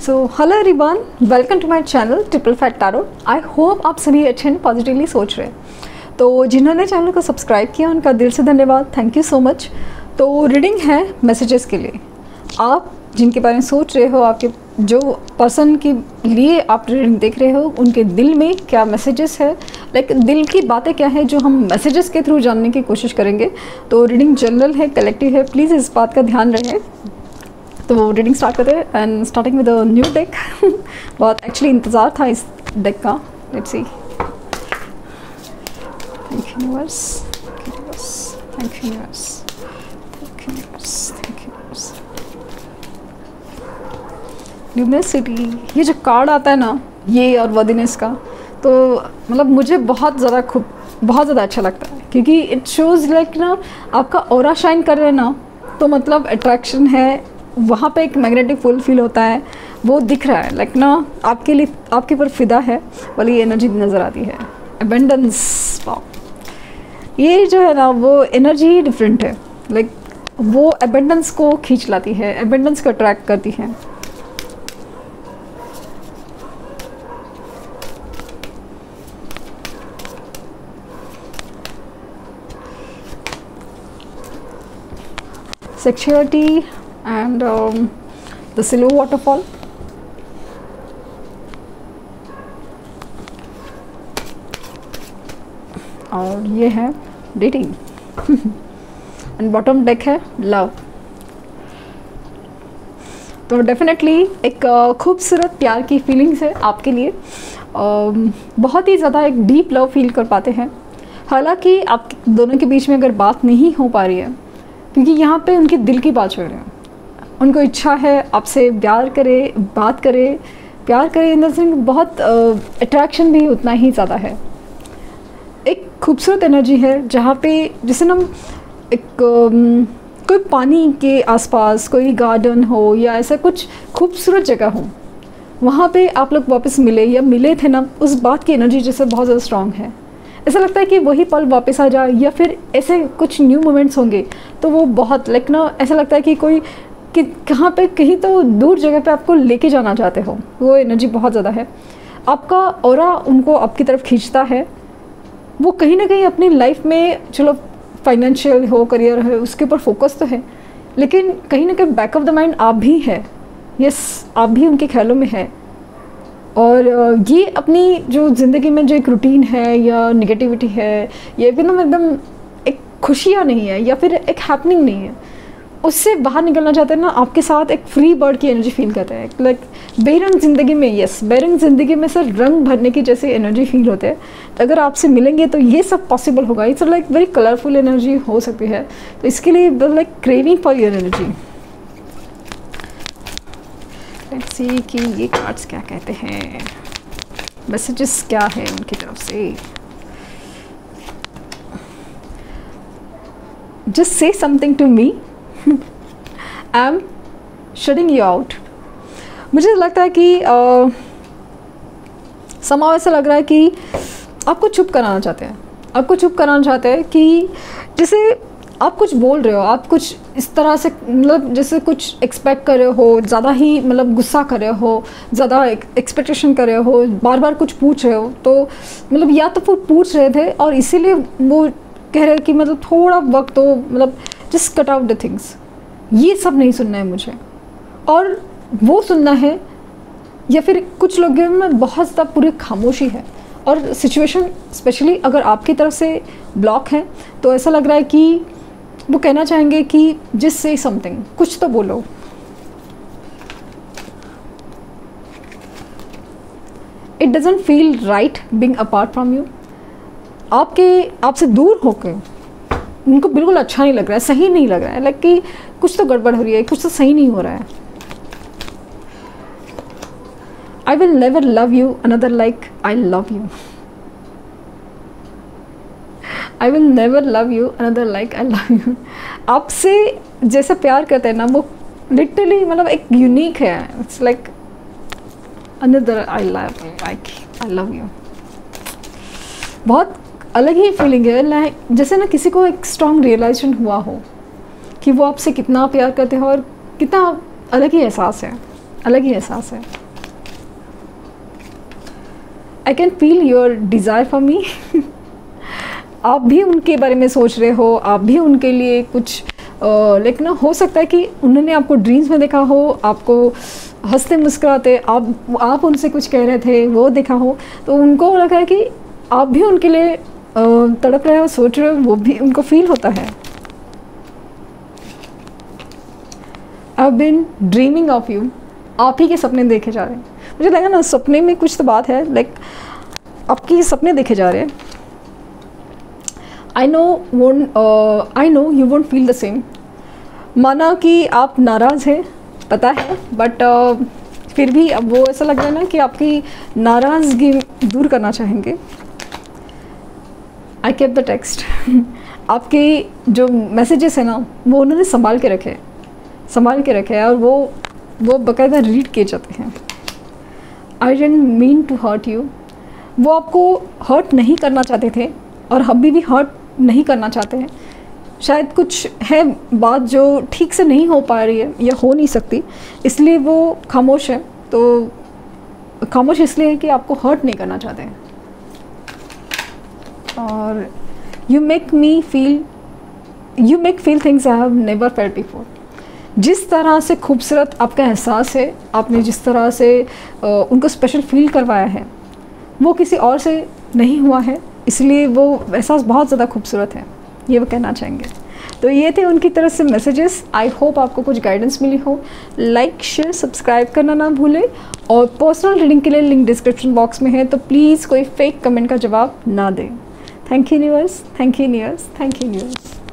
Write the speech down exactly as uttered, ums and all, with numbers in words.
So hello everyone, welcome to my channel triple fact tarot. I hope आप सभी अच्छे and positively सोच रहे हैं। तो जिन्होंने चैनल को सब्सक्राइब किया उनका दिल से धन्यवाद, थैंक यू सो मच। तो रीडिंग है मैसेजेस के लिए। आप जिनके बारे में सोच रहे हो, आपके जो पर्सन के लिए आप रीडिंग देख रहे हो, उनके दिल में क्या मैसेजेस है, लाइक दिल की बातें क्या है जो हम मैसेजेस के थ्रू जानने की कोशिश करेंगे। तो रीडिंग जनरल है, कलेक्टिव है, प्लीज़ इस बात का ध्यान रखें। तो रीडिंग स्टार्ट करते हैं and starting with a new deck. बहुत एक्चुअली इंतज़ार था इस डेक का। Let's see. Thank you universe, thank you universe, thank you universe, thank you universe. Luminosity, ये जो कार्ड आता है ना, ये और वर्दिनेस का, तो मतलब मुझे बहुत ज़्यादा खूब बहुत ज़्यादा अच्छा लगता है, क्योंकि इट शोज़ लाइक ना आपका ऑरा शाइन कर रहे हैं ना, तो मतलब अट्रैक्शन है वहाँ पे, एक मैग्नेटिक फुल फील होता है, वो दिख रहा है। लाइक ना आपके लिए, आपके ऊपर फिदा है वाली एनर्जी नज़र आती है। अबेंडेंस, वाओ, ये जो है ना वो एनर्जी डिफरेंट है। लाइक वो अबेंडेंस को खींच लाती है, अबेंडेंस को अट्रैक्ट करती है। Sexuality and um, the Silver Waterfall. और ये है डेटिंग। एंड बॉटम डेक है लव। तो डेफिनेटली एक खूबसूरत प्यार की फीलिंग्स है आपके लिए। um, बहुत ही ज़्यादा एक डीप लव फील कर पाते हैं। हालांकि आप दोनों के बीच में अगर बात नहीं हो पा रही है, क्योंकि यहाँ पे उनके दिल की बात हो रही है, उनको इच्छा है आपसे प्यार करे, बात करे, प्यार करे, इन द सेंस बहुत अट्रैक्शन भी उतना ही ज़्यादा है। एक खूबसूरत एनर्जी है जहाँ पे जैसे ना एक um, कोई पानी के आसपास कोई गार्डन हो या ऐसा कुछ खूबसूरत जगह हो, वहाँ पे आप लोग वापस मिले या मिले थे ना, उस बात की एनर्जी जैसे बहुत ज़्यादा स्ट्रॉन्ग है। ऐसा लगता है कि वही पल वापस आ जाए, या फिर ऐसे कुछ न्यू मोमेंट्स होंगे तो वो बहुत लाइक ना ऐसा लगता है कि कोई कि कहाँ पे कहीं तो दूर जगह पे आपको लेके जाना चाहते हो। वो एनर्जी बहुत ज़्यादा है। आपका ऑरा उनको आपकी तरफ खींचता है। वो कहीं ना कहीं अपनी लाइफ में, चलो फाइनेंशियल हो, करियर है, उसके ऊपर फोकस तो है, लेकिन कहीं ना कहीं बैक ऑफ द माइंड आप भी है। यस, आप भी उनके ख्यालों में है। और ये अपनी जो ज़िंदगी में जो एक रूटीन है या निगेटिविटी है, या फिर ना एकदम एक खुशियाँ नहीं है या फिर एक हैपनिंग नहीं है, उससे बाहर निकलना चाहते हैं ना, आपके साथ एक फ्री बर्ड की एनर्जी फील करते हैं। लाइक बेरंग ज़िंदगी में, यस, बेरंग ज़िंदगी में सर रंग भरने की जैसे एनर्जी फील होते हैं। तो अगर आपसे मिलेंगे तो ये सब पॉसिबल होगा। It's like very colourful energy हो सकती है। तो इसके लिए like craving for your energy. Let's see कि ये कार्ड्स क्या कहते हैं, मैसेजेस क्या है उनकी तरफ से। Just say something to me, I am shutting you out. मुझे लगता है कि समाव ऐसा लग रहा है कि आपको चुप कराना चाहते हैं, आपको चुप कराना चाहते हैं कि जैसे आप कुछ बोल रहे हो, आप कुछ इस तरह से मतलब जैसे कुछ एक्सपेक्ट कर रहे हो, ज़्यादा ही मतलब गुस्सा कर रहे हो, ज़्यादा एक्सपेक्टेशन कर रहे हो, बार बार कुछ पूछ रहे हो। तो मतलब या तो वो पूछ रहे थे और इसीलिए वो कह रहे हैं कि मतलब थोड़ा वक्त तो मतलब just cut out the things. ये सब नहीं सुनना है मुझे, और वो सुनना है। या फिर कुछ लोगों में बहुत ज़्यादा पूरी खामोशी है, और सिचुएशन स्पेशली अगर आपकी तरफ से ब्लॉक है तो ऐसा लग रहा है कि वो कहना चाहेंगे कि जस्ट से समथिंग, कुछ तो बोलो। It doesn't feel right being apart from you. आपके आपसे दूर होकर उनको बिल्कुल अच्छा नहीं लग रहा है, सही नहीं लग रहा है। लाइक कि कुछ तो गड़बड़ हो रही है, कुछ तो सही नहीं हो रहा है। I will never love you another like I love you. I will never love you another like I love you. आपसे जैसा प्यार करते हैं ना, वो लिटरली मतलब एक यूनिक है। It's like another I love like I love you. बहुत अलग ही फीलिंग है। लाइक जैसे ना किसी को एक स्ट्रॉन्ग रियलाइजेशन हुआ हो कि वो आपसे कितना प्यार करते हो, और कितना अलग ही एहसास है। अलग ही एहसास है। I can feel your desire for me. आप भी उनके बारे में सोच रहे हो, आप भी उनके लिए कुछ लाइक ना, हो सकता है कि उन्होंने आपको ड्रीम्स में देखा हो, आपको हंसते मुस्कुराते, आप आप उनसे कुछ कह रहे थे, वो देखा हो, तो उनको लगा है कि आप भी उनके लिए तड़प रहे हो, सोच रहे हो, वो भी उनको फील होता है। I have been dreaming of you. आप ही के सपने देखे जा रहे हैं। मुझे लगा ना सपने में कुछ तो बात है, लाइक आपके सपने देखे जा रहे हैं। I know won't I know you won't feel the same. माना कि आप नाराज़ हैं, पता है, बट uh, फिर भी अब वो ऐसा लग रहा है ना कि आपकी नाराज़गी दूर करना चाहेंगे। I keep the text. आपके जो मैसेजेस हैं ना, वो उन्होंने संभाल के रखे संभाल के रखे हैं और वो वो बाकायदा रीड किए जाते हैं। I didn't mean to hurt you. वो आपको हर्ट नहीं करना चाहते थे और अभी भी हर्ट नहीं करना चाहते हैं। शायद कुछ है बात जो ठीक से नहीं हो पा रही है या हो नहीं सकती, इसलिए वो खामोश है। तो खामोश इसलिए है कि आपको हर्ट नहीं करना चाहते हैं। और you make me feel you make feel things I have never felt before. जिस तरह से खूबसूरत आपका एहसास है, आपने जिस तरह से आ, उनको स्पेशल फील करवाया है, वो किसी और से नहीं हुआ है, इसलिए वो एहसास बहुत ज़्यादा खूबसूरत है, ये वो कहना चाहेंगे। तो ये थे उनकी तरफ से मैसेजेस। आई होप आपको कुछ गाइडेंस मिली हो। लाइक शेयर सब्सक्राइब करना ना भूलें और पर्सनल रीडिंग के लिए लिंक डिस्क्रिप्शन बॉक्स में है, तो प्लीज़ कोई फेक कमेंट का जवाब ना दें। Thank you universe, thank you universe, thank you universe.